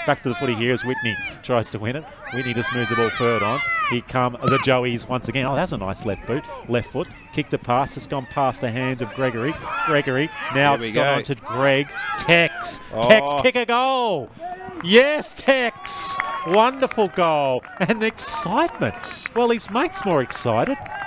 Back to the footy here as Whitney tries to win it. Whitney just moves the ball third on. Here come the Joeys once again. Oh, that's a nice left foot. Kicked it past. It's gone past the hands of Gregory. Now it's gone on to Greg. Tex kick a goal. Yes, Tex. Wonderful goal. And the excitement. Well, his mate's more excited.